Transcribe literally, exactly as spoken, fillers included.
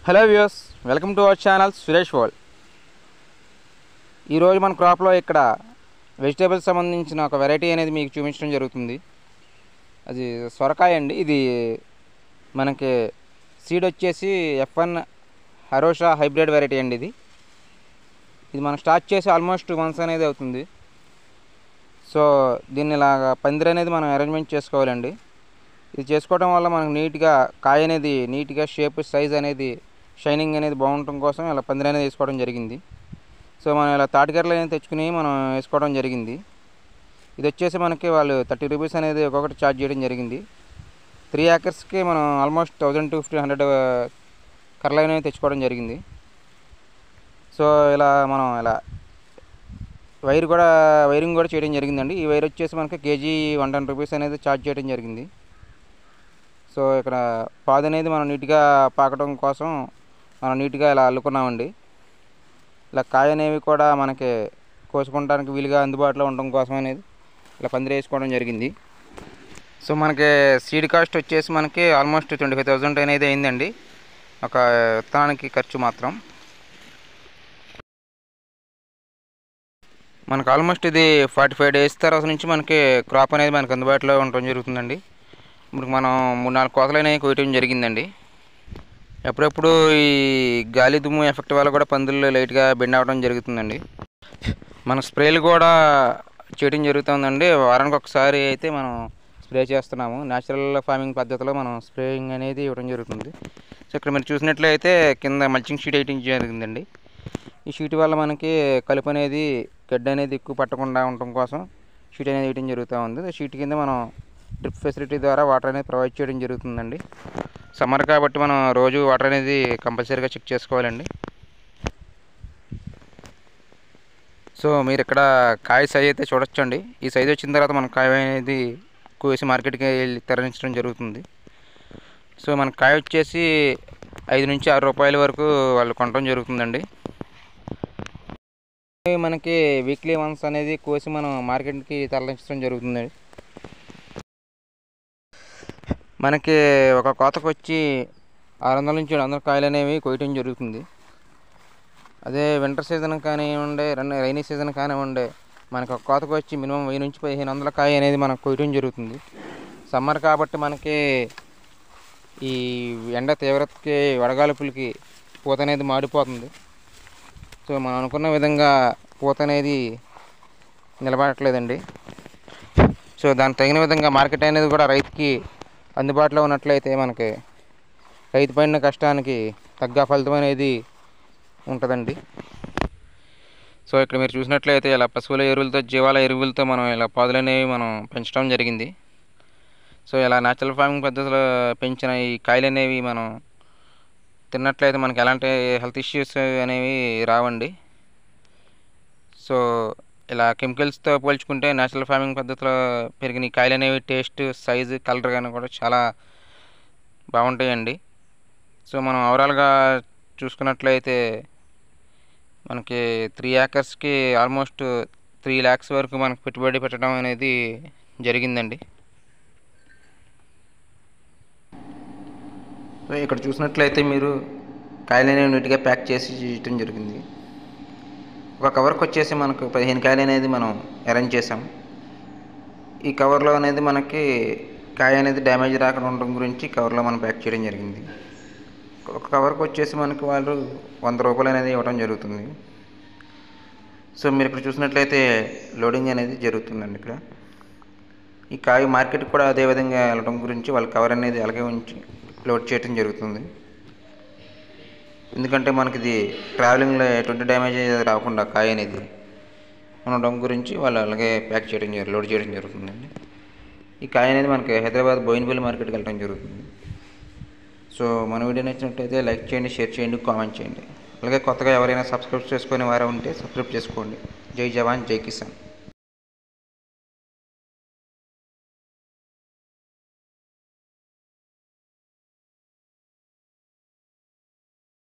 Hello viewers, welcome to our channel Suresh world. ఈరోజు మన క్రాప్లో ఇక్కడ వెజిటేబుల్స్ సంబంధించిన ఒక వెరైటీ అనేది మీకు చూపించడం జరుగుతుంది. అది సొరకాయ అండి. ఇది మనకి సీడ్ వచ్చేసి ఎఫ్ వన్ హరోషా హైబ్రిడ్ వెరైటీ అండి. ఇది ఇది మనం స్టార్ట్ చేసి ఆల్మోస్ట్ టూ మంత్స్ అనేది అవుతుంది. సో దీన్ని ఇలాగా పందిరి అనేది మనం అరేంజ్మెంట్ చేసుకోవాలండి. ఇది చేసుకోవడం వల్ల మనకు నీట్గా కాయ అనేది నీట్గా షేప్ సైజ్ అనేది షైనింగ్ అనేది బాగుండటం కోసం ఇలా పందిరి అనేది వేసుకోవడం జరిగింది. సో మనం ఇలా తాటికర్రలు అనేది తెచ్చుకుని మనం వేసుకోవడం జరిగింది. ఇది వచ్చేసి మనకి వాళ్ళు థర్టీ రూపీస్ అనేది ఒక్కొక్కటి ఛార్జ్ చేయడం జరిగింది. త్రీ ఏకర్స్కి మనం almost thousand two fifteen hundred కర్రలు అనేవి తెచ్చుకోవడం జరిగింది. సో ఇలా మనం ఇలా వైర్ కూడా వైరింగ్ కూడా చేయడం జరిగిందండి. ఈ వైర్ వచ్చేసి మనకి కేజీ వన్ టెన్ రూపీస్ అనేది ఛార్జ్ చేయడం జరిగింది. సో ఇక్కడ పాదు అనేది మనం నీట్గా పాకడం కోసం మనం నీట్గా ఇలా అల్లుకున్నామండి. ఇలా కాయ అనేవి కూడా మనకి కోసుకోవడానికి వీలుగా అందుబాటులో ఉండడం కోసం అనేది ఇలా పందిరి వేసుకోవడం జరిగింది. సో మనకి సీడ్ కాస్ట్ వచ్చేసి మనకి ఆల్మోస్ట్ ట్వంటీ ఫైవ్ థౌజండ్ అనేది అయిందండి ఒక విత్తనానికి ఖర్చు మాత్రం. మనకు ఆల్మోస్ట్ ఇది ఫార్టీ ఫైవ్ డేస్ తర్వాత నుంచి మనకి క్రాప్ అనేది మనకు అందుబాటులో ఉండడం జరుగుతుందండి. ఇప్పుడు మనం మూడు నాలుగు కోతలు అనేవి కోయటం జరిగిందండి. ఎప్పుడెప్పుడు ఈ గాలి దుమ్ము ఎఫెక్ట్ వల్ల కూడా పందుల్లో లైట్గా బెండ్ అవ్వడం జరుగుతుందండి. మన స్ప్రేలు కూడా చేయడం జరుగుతుందండి. వారానికి ఒకసారి అయితే మనం స్ప్రే చేస్తున్నాము. న్యాచురల్ ఫార్మింగ్ పద్ధతిలో మనం స్ప్రేయింగ్ అనేది ఇవ్వడం జరుగుతుంది. సో ఇక్కడ మీరు చూసినట్లయితే కింద మల్చింగ్ షీట్ వేయడం జరిగిందండి. ఈ షీట్ వల్ల మనకి కలుపు అనేది గడ్డ అనేది ఎక్కువ పట్టకుండా ఉండటం కోసం షీట్ అనేది వేయడం జరుగుతూ ఉంది. షీట్ కింద మనం డ్రిప్ ఫెసిలిటీ ద్వారా వాటర్ అనేది ప్రొవైడ్ చేయడం జరుగుతుందండి. సమ్మర్ కాబట్టి మనం రోజు వాటర్ అనేది కంపల్సరీగా చెక్ చేసుకోవాలండి. సో మీరు ఇక్కడ కాయ సైజ్ అయితే చూడొచ్చండి. ఈ సైజ్ వచ్చిన తర్వాత మన కాయ అనేది కోసి మార్కెట్కి వెళ్ళి తరలించడం జరుగుతుంది. సో మన కాయ వచ్చేసి ఐదు నుంచి ఆరు రూపాయల వరకు వాళ్ళు కొనడం జరుగుతుందండి. మనకి వీక్లీ వన్స్ అనేది కోసి మనం మార్కెట్కి తరలించడం జరుగుతుందండి. మనకి ఒక కోతకు వచ్చి ఆరు వందల నుంచి ఏడు వందల కాయలు అనేవి కోయటం జరుగుతుంది. అదే వింటర్ సీజన్ కానివ్వండి, రైనీ సీజన్ కానివ్వండి, మనకు ఒక కోతకు వచ్చి మినిమం వెయ్యి నుంచి పదిహేను వందల కాయ అనేది మనకు కోయటం జరుగుతుంది. సమ్మర్ కాబట్టి మనకి ఈ ఎండ తీవ్రతకి వడగాలుపులకి పూత అనేది మాడిపోతుంది. సో మనం అనుకున్న విధంగా పూత అనేది నిలబడట్లేదండి. సో దానికి తగిన విధంగా మార్కెట్ అనేది కూడా రైతుకి అందుబాటులో ఉన్నట్లయితే మనకి రైతు పడిన కష్టానికి తగ్గ ఫలితం అనేది ఉంటుందండి. సో ఇక్కడ మీరు చూసినట్లయితే ఇలా పశువుల ఎరువులతో జీవాల ఎరువులతో మనం ఇలా పాదులు అనేవి మనం పెంచడం జరిగింది. సో ఇలా న్యాచురల్ ఫార్మింగ్ పద్ధతిలో పెంచిన ఈ కాయలు అనేవి మనం తిన్నట్లయితే మనకి ఎలాంటి హెల్త్ ఇష్యూస్ అనేవి రావండి. సో ఇలా కెమికల్స్తో పోల్చుకుంటే న్యాచురల్ ఫార్మింగ్ పద్ధతిలో పెరిగిన ఈ కాయలు అనేవి టేస్ట్, సైజు, కలర్ కానీ కూడా చాలా బాగుంటాయండి. సో మనం ఓవరాల్గా చూసుకున్నట్లయితే మనకి త్రీ ఏకర్స్కి ఆల్మోస్ట్ త్రీ ల్యాక్స్ వరకు మనకు పెట్టుబడి పెట్టడం అనేది జరిగిందండి. సో ఇక్కడ చూసినట్లయితే మీరు కాయలు అనేవి నీట్గా ప్యాక్ చేసి చేయటం జరిగింది. ఒక కవర్కి వచ్చేసి మనకు పదిహేను కాయలు అనేది మనం అరేంజ్ చేసాం. ఈ కవర్లో అనేది మనకి కాయ అనేది డ్యామేజ్ రాకుండా ఉండడం గురించి కవర్లో మనం ప్యాక్ చేయడం జరిగింది. ఒక కవర్కి వచ్చేసి మనకి వాళ్ళు వంద రూపాయలు అనేది ఇవ్వడం జరుగుతుంది. సో మీరు ఇక్కడ చూసినట్లయితే లోడింగ్ అనేది జరుగుతుందండి. ఇక్కడ ఈ కాయ మార్కెట్కి కూడా అదేవిధంగా వెళ్ళడం గురించి వాళ్ళ కవర్ అనేది అలాగే ఉంచి లోడ్ చేయడం జరుగుతుంది. ఎందుకంటే మనకి ఇది ట్రావెలింగ్లో ఎటువంటి డ్యామేజ్ రాకుండా కాయ అనేది ఉండడం గురించి వాళ్ళు అలాగే ప్యాక్ చేయడం జరుగుతుంది, లోడ్ చేయడం జరుగుతుందండి. ఈ కాయ అనేది మనకి హైదరాబాద్ బోయినపల్లి మార్కెట్కి వెళ్ళడం జరుగుతుంది. సో మన వీడియో నచ్చినట్లయితే లైక్ చేయండి, షేర్ చేయండి, కామెంట్ చేయండి. అలాగే కొత్తగా ఎవరైనా సబ్స్క్రైబ్ చేసుకునే వారు ఉంటే సబ్స్క్రైబ్ చేసుకోండి. జై జవాన్, జై కిసాన్.